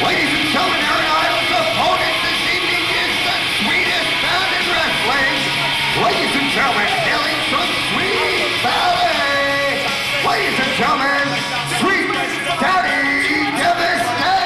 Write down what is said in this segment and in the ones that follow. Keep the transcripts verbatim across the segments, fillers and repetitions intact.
Ladies and gentlemen, Aaron Idle's opponent this evening is the sweetest bound in wrestling. Ladies and gentlemen, hailing from Sweet Valley. Ladies and gentlemen, Sweet Daddy Devastation.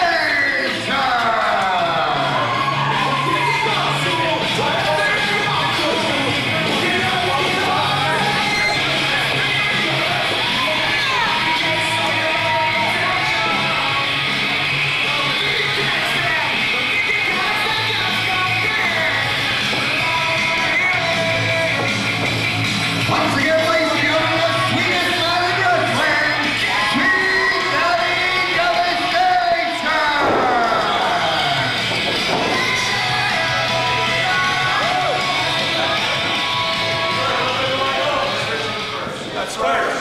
Once again, ladies and gentlemen, the sweetest man in wrestling, Sweet Daddy Devastation! That's right.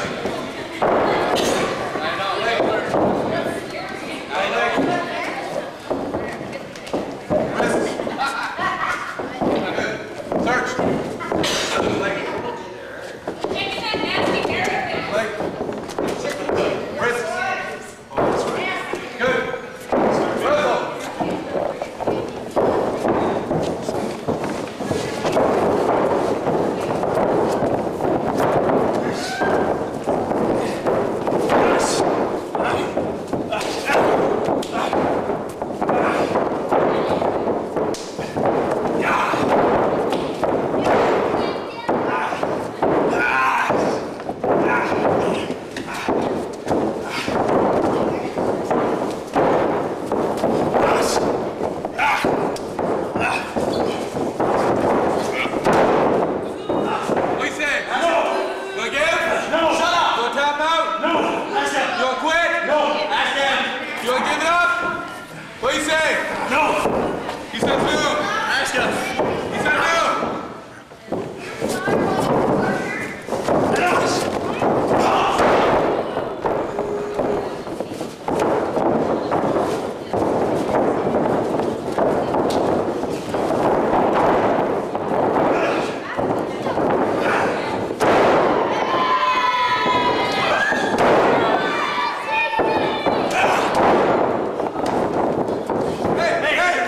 Hey, hey, hey!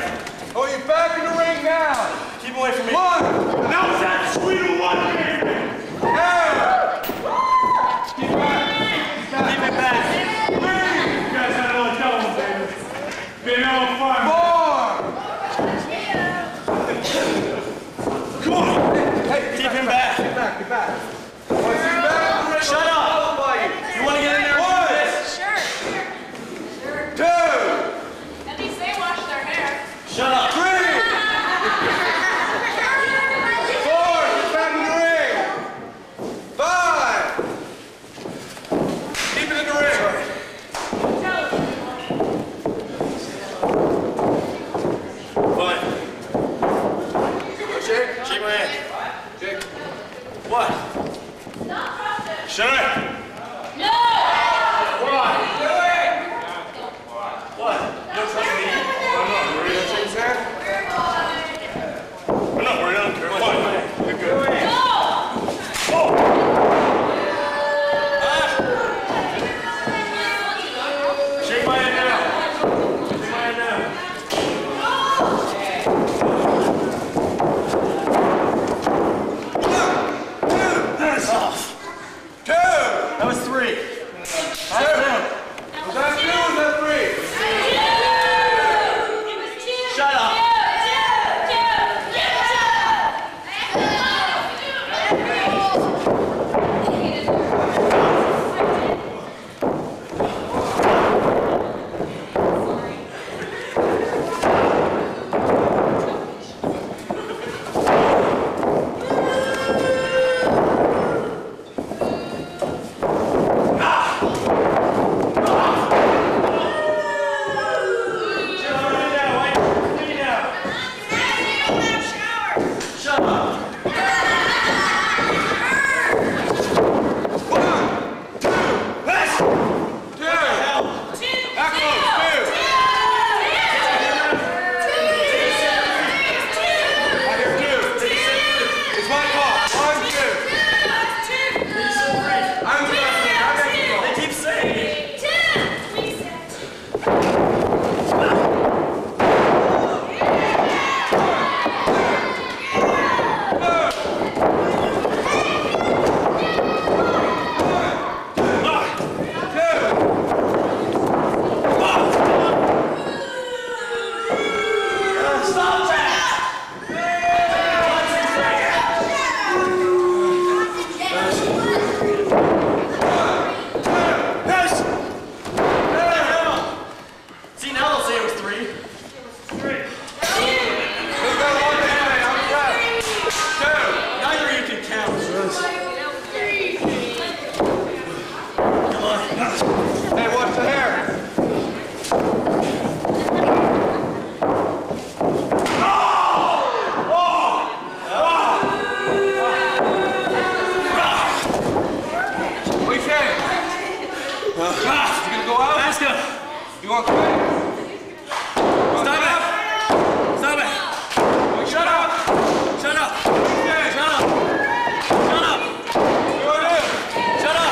Nebraska. You want quit? Stop it. Stop it. Shut up. Shut up. Shut up. Shut up. What do you do? Shut up.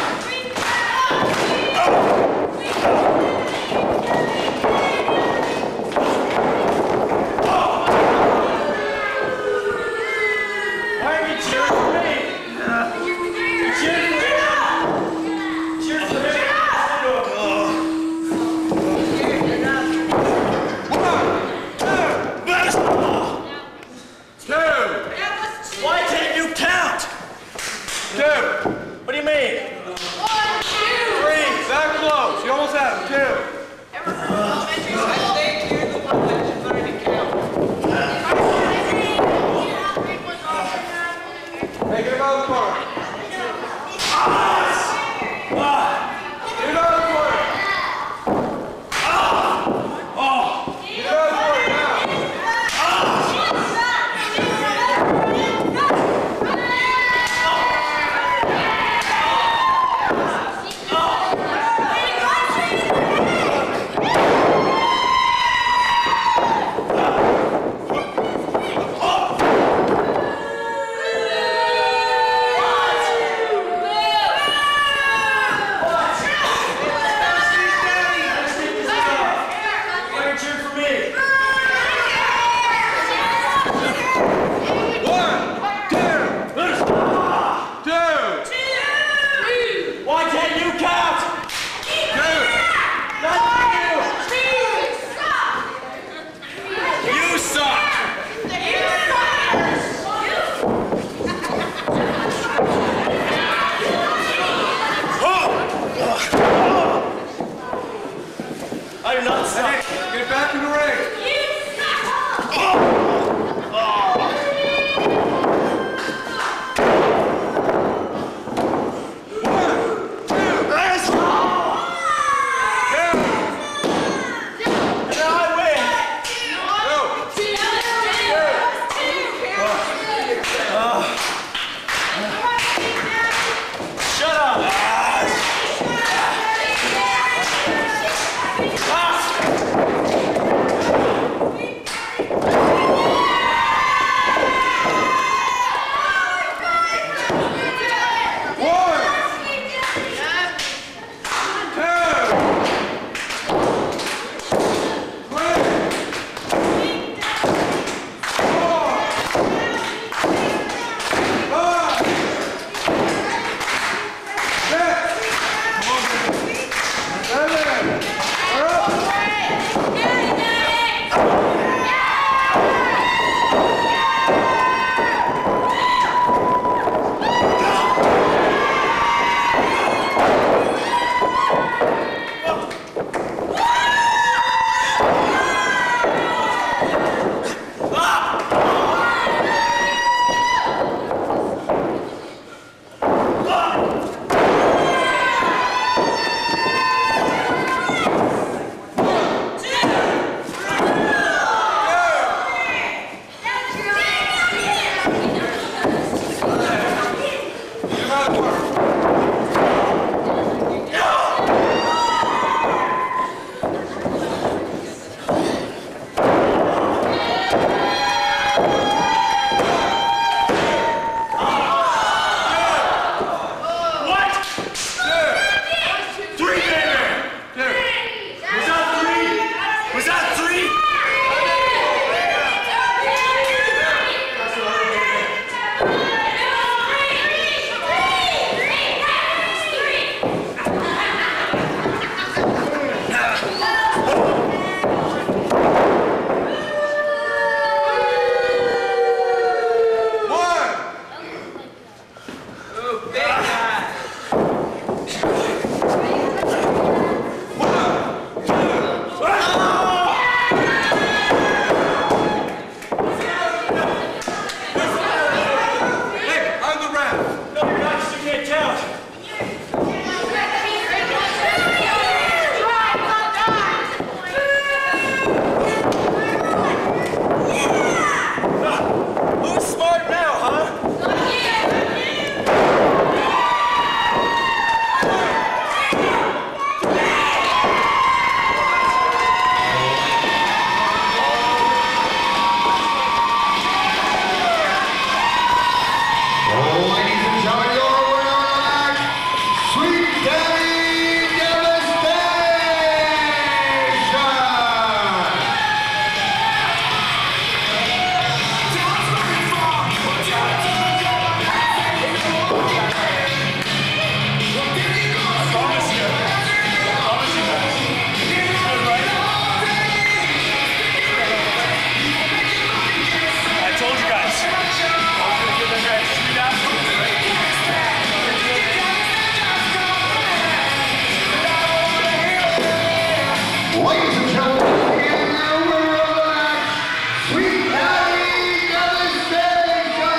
Why are you cheering for me? You're cheering for him. Cheering for him. Why can't you count? Two. What do you mean? One, two. Three. That close. You almost have it. Two. Hey, get him out of the corner. Get him out of the corner. Get out of the corner now. Why are you cheering for me? One, two, two, Why can't you count? two. Not you. You suck. I do not suck. Get back in the ring. Now I win. Shut up. Ah. Ladies and gentlemen, in their winner of the match, Sweet Valley Devastation!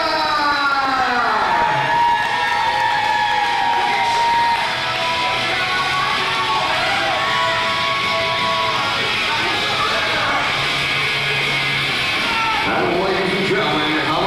And ladies and gentlemen, how